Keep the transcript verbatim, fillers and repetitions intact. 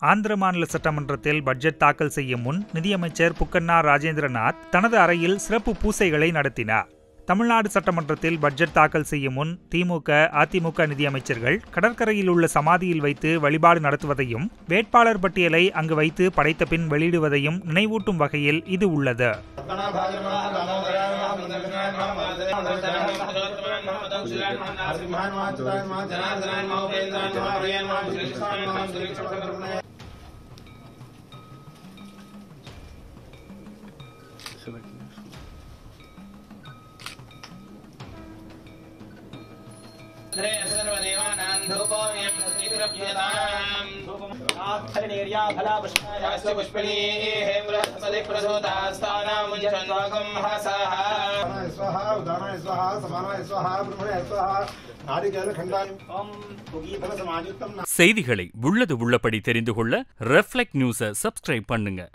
ஆந்திர மாநில சட்டமன்றத்தில் பட்ஜெட் தாக்கல் செய்யும் முன் நிதியமைச்சர் புக்கண்ணா ராஜேந்திரநாத் தனது அறையில் சிறப்பு பூசைகளை நடத்தினார். தமிழ்நாடு சட்டமன்றத்தில் பட்ஜெட் தாக்கல் செய்யும் முன் திமுக, அதிமுக நிதியமைச்சர்கள் கடற்கரையில் உள்ள சமாதியில் வைத்து வழிபாடு நடத்துவதையும், வேட்பாளர் பட்டியலை அங்கு வைத்து படைத்த பின் வெளியிடுவதையும் நினைவூட்டும் வகையில் இது உள்ளது. செய்திகளை உள்ளது உள்ளபடி தெரிந்து கொள்ள ரெஃப்ளெக்ட் நியூஸை சப்ஸ்கிரைப் பண்ணுங்க.